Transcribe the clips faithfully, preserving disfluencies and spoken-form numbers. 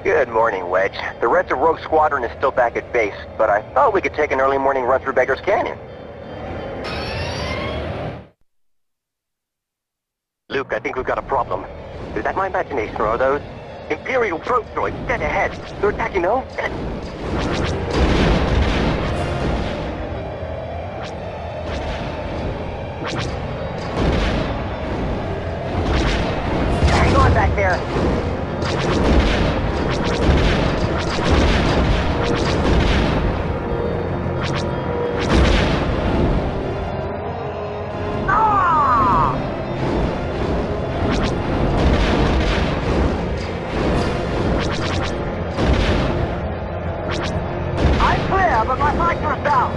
Good morning, Wedge. The rest of Rogue Squadron is still back at base, but I thought we could take an early morning run through Beggar's Canyon. Luke, I think we've got a problem. Is that my imagination, or are those Imperial probe droids dead ahead? They're attacking, no? Hang on back there. But my lights are down.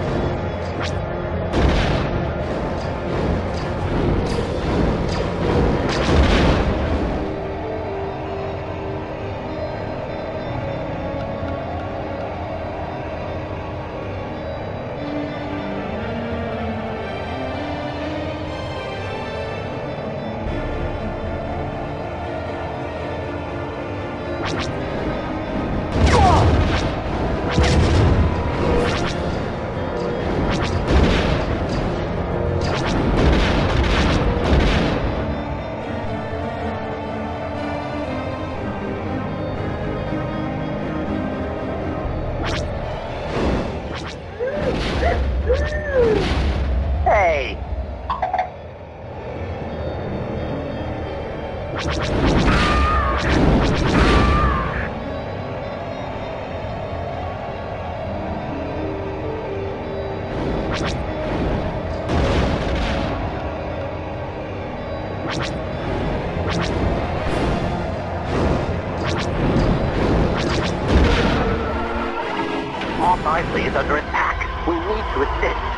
Hey! Mos Eisley is under attack. We need to assist.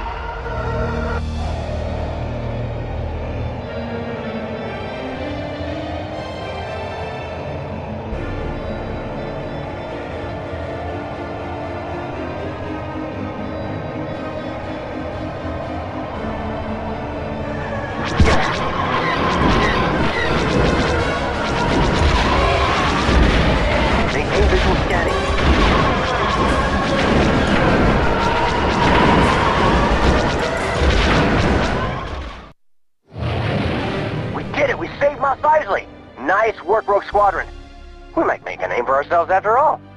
Maintain visual scanning. We did it! We saved Mos Eisley! Nice work, Rogue Squadron. We might make a name for ourselves after all.